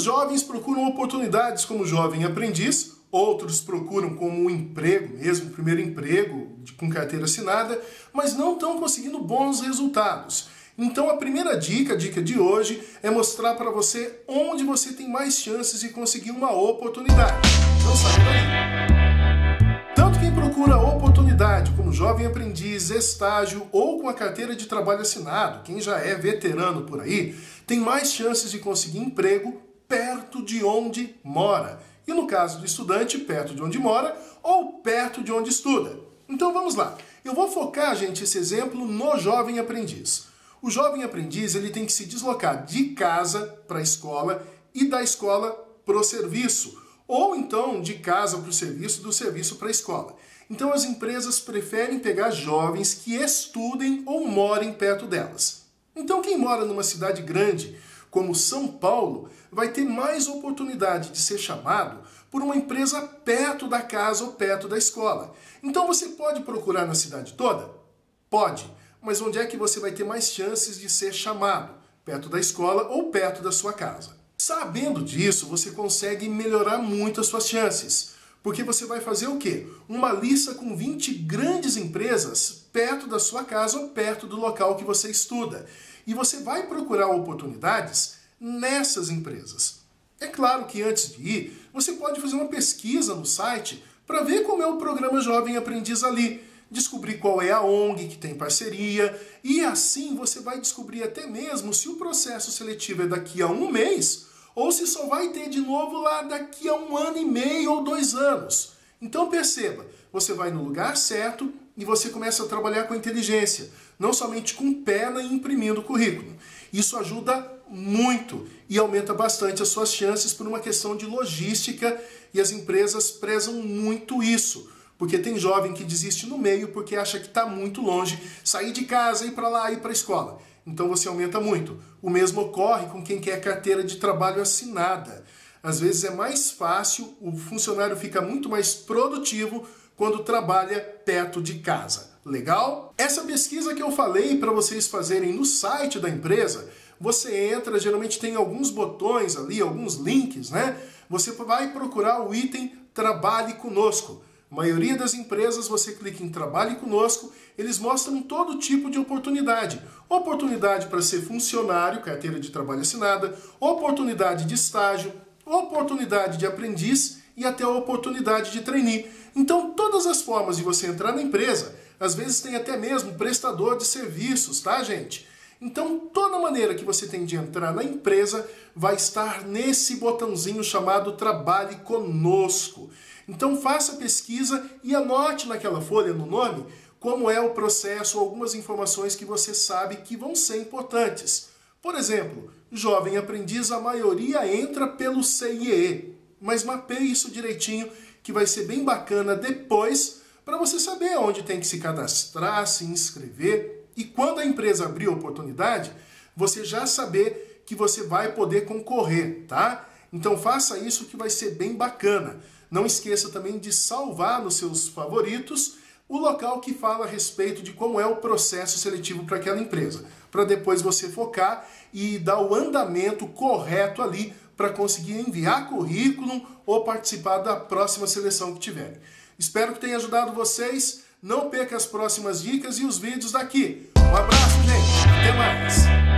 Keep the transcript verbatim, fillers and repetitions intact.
Muitos jovens procuram oportunidades como jovem aprendiz, outros procuram como um emprego mesmo, primeiro emprego com carteira assinada, mas não estão conseguindo bons resultados. Então a primeira dica, a dica de hoje, é mostrar para você onde você tem mais chances de conseguir uma oportunidade. Não saia daí. Tanto quem procura oportunidade como jovem aprendiz, estágio ou com a carteira de trabalho assinado, quem já é veterano por aí, tem mais chances de conseguir emprego perto de onde mora. E no caso do estudante, perto de onde mora ou perto de onde estuda. Então vamos lá. Eu vou focar, gente, esse exemplo no jovem aprendiz. O jovem aprendiz ele tem que se deslocar de casa para a escola e da escola para o serviço. Ou então de casa para o serviço, do serviço para a escola. Então as empresas preferem pegar jovens que estudem ou morem perto delas. Então quem mora numa cidade grande, como São Paulo, vai ter mais oportunidade de ser chamado por uma empresa perto da casa ou perto da escola. Então você pode procurar na cidade toda? Pode. Mas onde é que você vai ter mais chances de ser chamado? Perto da escola ou perto da sua casa. Sabendo disso, você consegue melhorar muito as suas chances. Porque você vai fazer o quê? Uma lista com vinte grandes empresas perto da sua casa ou perto do local que você estuda. E você vai procurar oportunidades nessas empresas. É claro que antes de ir, você pode fazer uma pesquisa no site para ver como é o programa Jovem Aprendiz ali. Descobrir qual é a O N G que tem parceria, e assim você vai descobrir até mesmo se o processo seletivo é daqui a um mês, ou se só vai ter de novo lá daqui a um ano e meio ou dois anos. Então perceba, você vai no lugar certo e você começa a trabalhar com inteligência, não somente com perna e imprimindo o currículo. Isso ajuda muito e aumenta bastante as suas chances por uma questão de logística, e as empresas prezam muito isso. Porque tem jovem que desiste no meio porque acha que está muito longe, sair de casa, ir para lá, ir para a escola. Então você aumenta muito. O mesmo ocorre com quem quer carteira de trabalho assinada. Às vezes é mais fácil, o funcionário fica muito mais produtivo quando trabalha perto de casa. Legal? Essa pesquisa que eu falei para vocês fazerem no site da empresa, você entra, geralmente tem alguns botões ali, alguns links, né? Você vai procurar o item Trabalhe Conosco. A maioria das empresas, você clica em Trabalhe Conosco, eles mostram todo tipo de oportunidade. Oportunidade para ser funcionário, carteira de trabalho assinada, oportunidade de estágio, oportunidade de aprendiz e até oportunidade de trainee. Então, todas as formas de você entrar na empresa, às vezes tem até mesmo prestador de serviços, tá, gente? Então, toda maneira que você tem de entrar na empresa vai estar nesse botãozinho chamado Trabalhe Conosco. Então faça a pesquisa e anote naquela folha, no nome, como é o processo, algumas informações que você sabe que vão ser importantes. Por exemplo, jovem aprendiz, a maioria entra pelo C I E E, mas mapeie isso direitinho, que vai ser bem bacana depois, para você saber onde tem que se cadastrar, se inscrever, e quando a empresa abrir a oportunidade, você já saber que você vai poder concorrer, tá? Então faça isso que vai ser bem bacana. Não esqueça também de salvar nos seus favoritos o local que fala a respeito de como é o processo seletivo para aquela empresa, para depois você focar e dar o andamento correto ali para conseguir enviar currículo ou participar da próxima seleção que tiver. Espero que tenha ajudado vocês. Não perca as próximas dicas e os vídeos daqui. Um abraço, gente. Até mais.